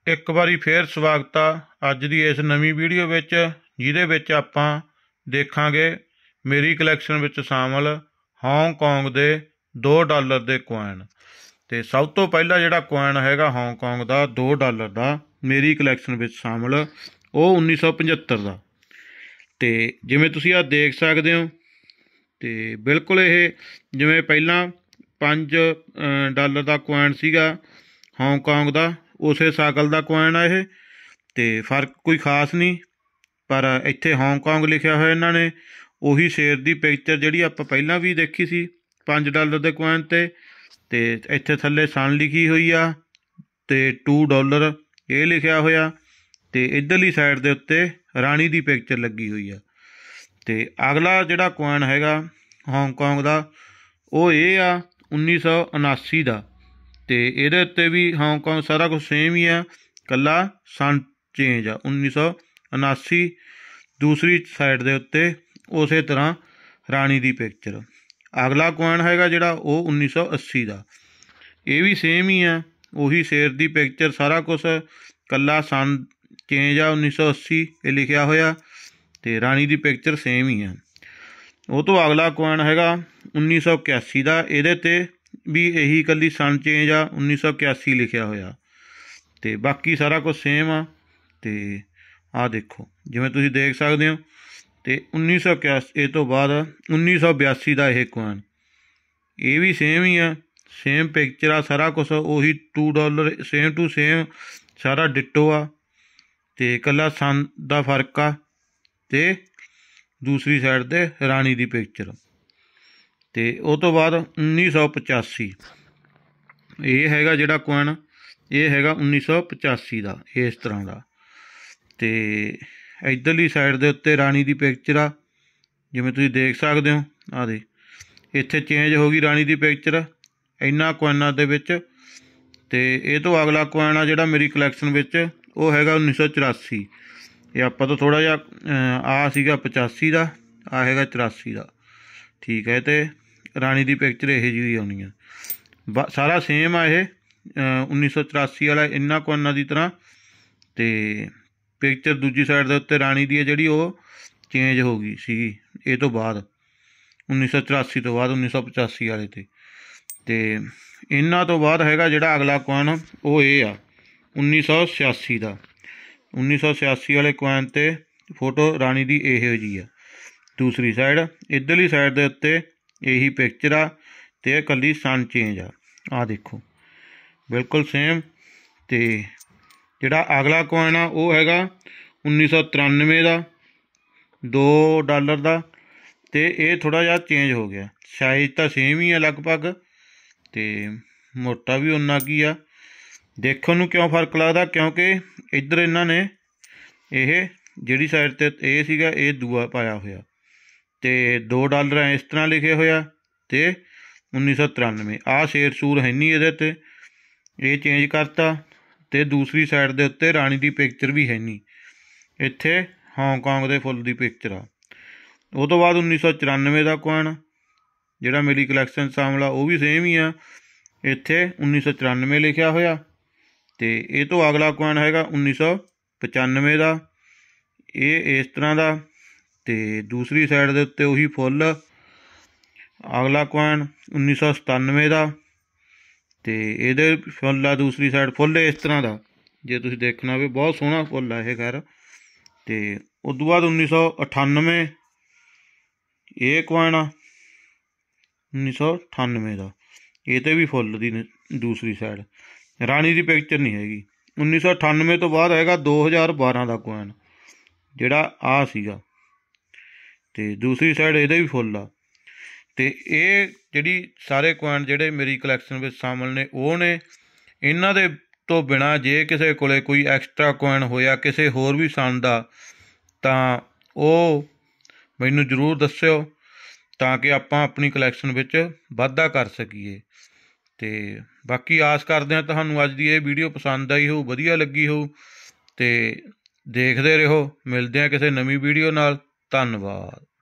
ਇੱਕ ਵਾਰੀ ਫੇਰ ਸਵਾਗਤ ਆ ਅੱਜ ਦੀ ਇਸ ਨਵੀਂ ਵੀਡੀਓ ਵਿੱਚ, ਜਿਹਦੇ ਵਿੱਚ ਆਪਾਂ ਦੇਖਾਂਗੇ ਮੇਰੀ ਕਲੈਕਸ਼ਨ ਵਿੱਚ ਸ਼ਾਮਲ ਹਾਂਗਕਾਂਗ ਦੇ $2 ਦੇ ਕੋਇਨ। ਤੇ ਸਭ ਤੋਂ ਪਹਿਲਾ ਜਿਹੜਾ ਕੋਇਨ ਹੈਗਾ ਹਾਂਗਕਾਂਗ ਦਾ $2 ਦਾ ਮੇਰੀ ਕਲੈਕਸ਼ਨ ਵਿੱਚ ਸ਼ਾਮਲ, ਉਹ 1975 ਦਾ। ਤੇ ਜਿਵੇਂ ਤੁਸੀਂ ਆਹ ਦੇਖ ਸਕਦੇ ਹੋ, ਤੇ ਬਿਲਕੁਲ ਇਹ ਜਿਵੇਂ ਪਹਿਲਾਂ $5 ਦਾ ਕੋਇਨ ਸੀਗਾ ਹਾਂਗਕਾਂਗ ਦਾ, ਉਸੇ ਸ਼ਕਲ ਦਾ ਕੋਇਨ ਆ ਇਹ। ਤੇ ਫਰਕ ਕੋਈ ਖਾਸ ਨਹੀਂ, ਪਰ ਇੱਥੇ ਹਾਂਗਕਾਂਗ ਲਿਖਿਆ ਹੋਇਆ ਇਹਨਾਂ ਨੇ। ਉਹੀ ਸ਼ੇਰ ਦੀ ਪਿਕਚਰ ਜਿਹੜੀ ਆਪਾਂ ਪਹਿਲਾਂ ਵੀ ਦੇਖੀ ਸੀ $5 ਦੇ ਕੋਇਨ 'ਤੇ। ਤੇ ਇੱਥੇ ਥੱਲੇ ਸਨ ਲਿਖੀ ਹੋਈ ਆ, ਤੇ $2 ਇਹ ਲਿਖਿਆ ਹੋਇਆ। ਤੇ ਇੱਧਰਲੀ ਸਾਈਡ ਦੇ ਉੱਤੇ ਰਾਣੀ ਦੀ ਪਿਕਚਰ ਲੱਗੀ ਹੋਈ ਆ। ਤੇ ਅਗਲਾ ਜਿਹੜਾ ਕੋਇਨ ਹੈਗਾ ਹਾਂਗਕਾਂਗ ਦਾ, ਉਹ ਇਹ ਆ 1979 ਦਾ। ਤੇ ਇਹਦੇ ਉੱਤੇ ਵੀ ਹਾਂਗਕਾਂਗ ਸਾਰਾ ਕੁਛ ਸੇਮ ਹੀ ਆ, ਇਕੱਲਾ ਸਨ ਚੇਂਜ ਆ 1979। ਦੂਸਰੀ ਸਾਈਡ ਦੇ ਉੱਤੇ ਉਸੇ ਤਰ੍ਹਾਂ ਰਾਣੀ ਦੀ ਪਿਕਚਰ। ਅਗਲਾ ਕੋਇਨ ਹੈਗਾ ਜਿਹੜਾ ਉਹ 1980 ਦਾ। ਇਹ ਵੀ ਸੇਮ ਹੀ ਆ, ਉਹੀ ਸ਼ੇਰ ਦੀ ਪਿਕਚਰ, ਸਾਰਾ ਕੁਛ, ਇਕੱਲਾ ਸਨ ਚੇਂਜ ਆ 1980 ਇਹ ਲਿਖਿਆ ਹੋਇਆ, ਤੇ ਰਾਣੀ ਦੀ ਪਿਕਚਰ ਸੇਮ ਹੀ ਆ। ਉਹ ਤੋਂ ਅਗਲਾ ਕੋਇਨ ਹੈਗਾ 1981 ਦਾ। ਇਹਦੇ 'ਤੇ ਵੀ ਇਹੀ ਇਕੱਲੀ ਸਨ ਚੇਂਜ ਆ 1981 ਲਿਖਿਆ ਹੋਇਆ, ਤੇ ਬਾਕੀ ਸਾਰਾ ਕੁਛ ਸੇਮ ਆ। ਤੇ ਆਹ ਦੇਖੋ ਜਿਵੇਂ ਤੁਸੀਂ ਦੇਖ ਸਕਦੇ ਹੋ। ਤੇ 1981 ਇਹ ਤੋਂ ਬਾਅਦ 1982 ਦਾ ਇਹ ਕੋਇਨ, ਇਹ ਵੀ ਸੇਮ ਹੀ ਆ, ਸੇਮ ਪਿਕਚਰ ਆ, ਸਾਰਾ ਕੁਛ ਉਹੀ $2 ਸੇਮ ਟੂ ਸੇਮ, ਸਾਰਾ ਡਿਟੋ ਆ। ਤੇ ਇਕੱਲਾ ਸਨ ਦਾ ਫਰਕ ਆ, ਤੇ ਦੂਸਰੀ ਸਾਈਡ 'ਤੇ ਰਾਣੀ ਦੀ ਪਿਕਚਰ। ਤੇ ਉਹ ਤੋਂ ਬਾਅਦ 1985 ਇਹ ਹੈਗਾ ਜਿਹੜਾ ਕੋਇਨ, ਇਹ ਹੈਗਾ 1985 ਦਾ, ਇਸ ਤਰ੍ਹਾਂ ਦਾ। ਤੇ ਇੱਧਰਲੀ ਸਾਈਡ ਦੇ ਉੱਤੇ ਰਾਣੀ ਦੀ ਪਿਕਚਰ ਆ, ਜਿਵੇਂ ਤੁਸੀਂ ਦੇਖ ਸਕਦੇ ਹੋ। ਆਹ ਦੇ ਇੱਥੇ ਚੇਂਜ ਹੋ ਗਈ ਰਾਣੀ ਦੀ ਪਿਕਚਰ ਇਹਨਾਂ ਕੋਇਨਾਂ ਦੇ ਵਿੱਚ। ਤੇ ਇਹ ਤੋਂ ਅਗਲਾ ਕੋਇਨ ਆ ਜਿਹੜਾ ਮੇਰੀ ਕਲੈਕਸ਼ਨ ਵਿੱਚ, ਉਹ ਹੈਗਾ 1984। ਇਹ ਆਪਾਂ ਤੋਂ ਥੋੜ੍ਹਾ ਜਿਹਾ ਆਹ ਸੀਗਾ 85 ਦਾ, ਆਹ ਹੈਗਾ 84 ਦਾ, ਠੀਕ ਹੈ। ਤੇ ਰਾਣੀ ਦੀ ਪਿਕਚਰ ਇਹੋ ਜਿਹੀ ਆਉਣੀ ਆ, ਸਾਰਾ ਸੇਮ ਆ ਇਹ 1984 ਵਾਲਾ ਇਹਨਾਂ ਕੋਇਨਾਂ ਦੀ ਤਰ੍ਹਾਂ। ਤੇ ਪਿਕਚਰ ਦੂਜੀ ਸਾਈਡ ਦੇ ਉੱਤੇ ਰਾਣੀ ਦੀ ਹੈ ਜਿਹੜੀ, ਉਹ ਚੇਂਜ ਹੋ ਗਈ ਸੀਗੀ ਇਹ ਤੋਂ ਬਾਅਦ 1984 ਤੋਂ ਬਾਅਦ 1985 ਵਾਲੇ 'ਤੇ। ਤੇ ਇਹਨਾਂ ਤੋਂ ਬਾਅਦ ਹੈਗਾ ਜਿਹੜਾ ਅਗਲਾ ਕੋਇਨ, ਉਹ ਇਹ ਆ 1986 ਦਾ। 1986 ਵਾਲੇ ਕੋਇਨ 'ਤੇ ਫੋਟੋ ਰਾਣੀ ਦੀ ਇਹੋ ਜਿਹੀ ਆ, ਦੂਸਰੀ ਸਾਈਡ। ਇੱਧਰਲੀ ਸਾਈਡ ਦੇ ਉੱਤੇ ਇਹੀ ਪਿਕਚਰ ਆ, ਤੇ ਇਕੱਲੀ ਸਨ ਚੇਂਜ ਆ। ਆਹ ਦੇਖੋ ਬਿਲਕੁਲ ਸੇਮ। ਤੇ ਜਿਹੜਾ ਅਗਲਾ ਕੋਇਨ ਆ ਉਹ ਹੈਗਾ 1993 ਦਾ $2 ਦਾ। ਤੇ ਇਹ ਥੋੜ੍ਹਾ ਜਿਹਾ ਚੇਂਜ ਹੋ ਗਿਆ, ਸਾਈਜ਼ ਤਾਂ ਸੇਮ ਹੀ ਆ ਲਗਭਗ, ਤੇ ਮੋਟਾ ਵੀ ਉਨਾ ਕੀ ਆ। ਦੇਖਣ ਨੂੰ ਕਿਉਂ ਫਰਕ ਲੱਗਦਾ, ਕਿਉਂਕਿ ਇੱਧਰ ਇਹਨਾਂ ਨੇ ਇਹ ਜਿਹੜੀ ਸਾਈਡ 'ਤੇ ਇਹ ਸੀਗਾ ਇਹ ਦੂਆ ਪਾਇਆ ਹੋਇਆ, ਤੇ $2 ਇਸ ਤਰ੍ਹਾਂ ਲਿਖੇ ਹੋਇਆ, ਤੇ 1993 ਆਹ ਸ਼ੇਰ ਸ਼ੂਰ ਹੈ ਨਹੀਂ ਇਹਦੇ 'ਤੇ, ਇਹ ਚੇਂਜ ਕਰਤਾ। ਤੇ ਦੂਸਰੀ ਸਾਈਡ ਦੇ ਉੱਤੇ ਰਾਣੀ ਦੀ ਪਿਕਚਰ ਵੀ ਹੈ ਨਹੀਂ, ਇੱਥੇ ਹਾਂਗਕਾਂਗ ਦੇ ਫੁੱਲ ਦੀ ਪਿਕਚਰ ਆ। ਉਹ ਤੋਂ ਬਾਅਦ 1994 ਦਾ ਕੋਇਨ ਜਿਹੜਾ ਮੇਰੀ ਕਲੈਕਸ਼ਨ ਸ਼ਾਮਲ ਆ, ਉਹ ਵੀ ਸੇਮ ਹੀ ਆ, ਇੱਥੇ 1994 ਲਿਖਿਆ ਹੋਇਆ। ਤੇ ਇਹ ਤੋਂ ਅਗਲਾ ਕੋਇਨ ਹੈਗਾ 1995 ਦਾ, ਇਹ ਇਸ ਤਰ੍ਹਾਂ ਦਾ, ਤੇ ਦੂਸਰੀ ਸਾਈਡ ਦੇ ਉੱਤੇ ਉਹੀ ਫੁੱਲ। ਅਗਲਾ ਕੋਇਨ 1997 ਦਾ, ਤੇ ਇਹਦੇ ਫੁੱਲ ਆ ਦੂਸਰੀ ਸਾਈਡ, ਫੁੱਲ ਇਸ ਤਰ੍ਹਾਂ ਦਾ, ਜੇ ਤੁਸੀਂ ਦੇਖਣਾ ਹੋਵੇ ਬਹੁਤ ਸੋਹਣਾ ਫੁੱਲ ਆ ਇਹ ਖੈਰ। ਤੇ ਉਸ ਤੋਂ ਬਾਅਦ 1998 ਇਹ ਕੋਇਨ ਆ 1998 ਦਾ, ਇਹ 'ਤੇ ਵੀ ਫੁੱਲ ਦੀ ਦੂਸਰੀ ਸਾਈਡ, ਰਾਣੀ ਦੀ ਪਿਕਚਰ ਨਹੀਂ ਹੈਗੀ। 1998 ਤੋਂ ਬਾਅਦ ਹੈਗਾ 2012 ਦਾ ਕੋਇਨ ਜਿਹੜਾ ਆਹ ਸੀਗਾ, ਤੇ ਦੂਸਰੀ ਸਾਈਡ ਇਹਦੇ ਵੀ ਫੁੱਲ ਆ। ਤੇ ਇਹ ਜਿਹੜੀ ਸਾਰੇ ਕੋਇਨ ਜਿਹੜੇ ਮੇਰੀ ਕਲੈਕਸ਼ਨ ਵਿੱਚ ਸ਼ਾਮਲ ਨੇ, ਉਹ ਨੇ। ਇਹਨਾਂ ਦੇ ਤੋਂ ਬਿਨਾਂ ਜੇ ਕਿਸੇ ਕੋਲ ਕੋਈ ਐਕਸਟਰਾ ਕੋਇਨ ਹੋਇਆ ਕਿਸੇ ਹੋਰ ਵੀ ਸਨ ਦਾ, ਤਾਂ ਉਹ ਮੈਨੂੰ ਜ਼ਰੂਰ ਦੱਸਿਓ, ਤਾਂ ਕਿ ਆਪਾਂ ਆਪਣੀ ਕਲੈਕਸ਼ਨ ਵਿੱਚ ਵਾਧਾ ਕਰ ਸਕੀਏ। ਤੇ ਬਾਕੀ ਆਸ ਕਰਦੇ ਹਾਂ ਤੁਹਾਨੂੰ ਅੱਜ ਦੀ ਇਹ ਵੀਡੀਓ ਪਸੰਦ ਆਈ ਹੋਊ, ਵਧੀਆ ਲੱਗੀ ਹੋਊ। ਤੇ ਦੇਖਦੇ ਰਹੋ, ਮਿਲਦੇ ਹਾਂ ਕਿਸੇ ਨਵੀਂ ਵੀਡੀਓ ਨਾਲ। ਧੰਨਵਾਦ।